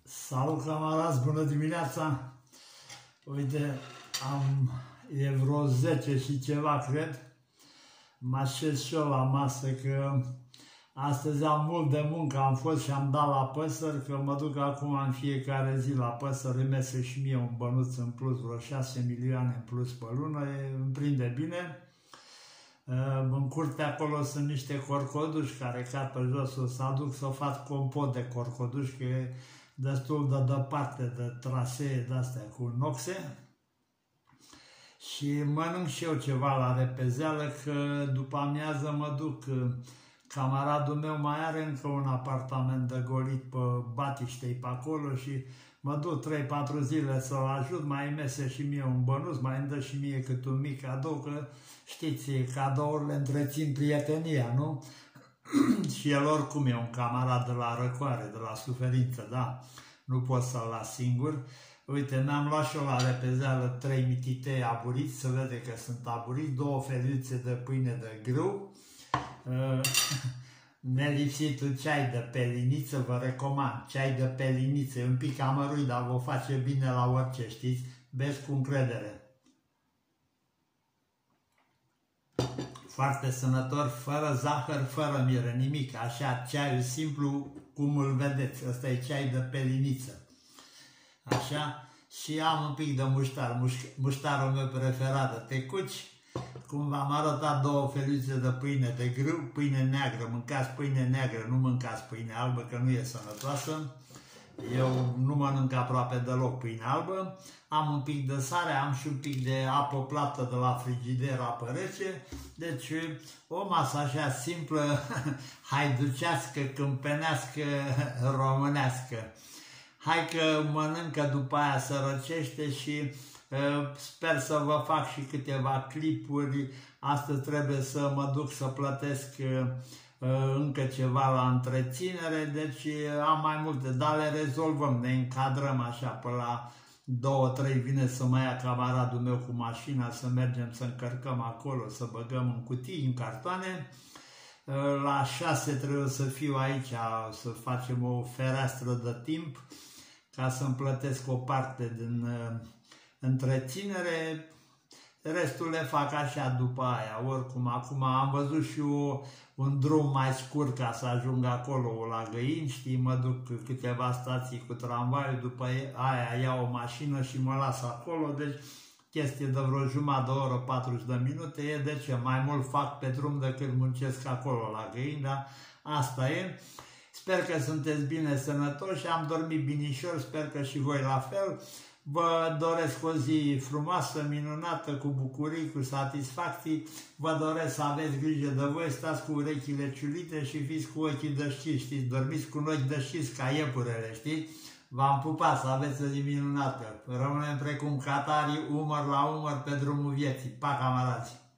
Salut, camarazi, bună dimineața! Uite, e vreo 10 și ceva, cred. Mă așez și eu la masă, că astăzi am mult de muncă, am fost și am dat la păsări, că mă duc acum în fiecare zi la păsări, îmi iese și mie un bănuț în plus, vreo 6 milioane în plus pe lună, îmi prinde bine. În curte acolo sunt niște corcoduși care cad pe jos, o să aduc să fac compot de corcoduși, că e destul de departe de trasee de-astea cu noxe. Și mănânc și eu ceva la repezeală, că după amiază mă duc. Camaradul meu mai are încă un apartament de golit pe Batiștei pe acolo și mă duc 3-4 zile să-l ajut, mai îmi și mie un bănuț, mai îmi dă și mie cât un mic cadou, că știți, cadourile întrețin prietenia, nu? Și el oricum e un camarad de la răcoare, de la suferință, da? Nu pot să-l las singur. Uite, mi-am luat și eu la repezeală 3 mititei aburiți, să vede că sunt aburiți, 2 feliuțe de pâine de grâu, nelipsitul ceai de peliniță, vă recomand, ceai de peliniță, e un pic amărui, dar vă face bine la orice, știți, beți cu încredere. Foarte sănător, fără zahăr, fără miere, nimic, așa, ceaiul simplu, cum îl vedeți, ăsta e ceai de peliniță. Așa, și am un pic de muștar, muștarul meu preferat de tecuci. Cum v-am arătat, 2 feliuțe de pâine de grâu, pâine neagră, mâncați pâine neagră, nu mâncați pâine albă, că nu e sănătoasă. Eu nu mănânc aproape deloc pâine albă. Am un pic de sare, am și un pic de apă plată de la frigider, apă rece. Deci o masă așa simplă, haiducească, câmpenească, românească. Hai că mănâncă, după aia se răcește și sper să vă fac și câteva clipuri. Astăzi trebuie să mă duc să plătesc încă ceva la întreținere, deci am mai multe, dar le rezolvăm, ne încadrăm așa, până la 2-3 vine să mă ia camaradul meu cu mașina, să mergem să încărcăm acolo, să băgăm în cutii, în cartoane. La 6 trebuie să fiu aici, să facem o fereastră de timp, ca să-mi plătesc o parte din întreținere. Restul le fac așa după aia. Oricum, acum am văzut și un drum mai scurt ca să ajung acolo la Găini, știi, mă duc câteva stații cu tramvaiul, după aia iau o mașină și mă las acolo, deci chestie de vreo jumătate de oră, 40 de minute, e de ce, mai mult fac pe drum decât muncesc acolo la Găini, dar asta e. Sper că sunteți bine, sănătoși, am dormit binișor, sper că și voi la fel. Vă doresc o zi frumoasă, minunată, cu bucurii, cu satisfacții. Vă doresc să aveți grijă de voi, stați cu urechile ciulite și fiți cu ochii deștiți, știți? Dormiți cu un ochi deștiți ca iepurele, știi? V-am pupat, să aveți o zi minunată. Rămânem precum catarii, umăr la umăr pe drumul vieții. Pa, camarazi!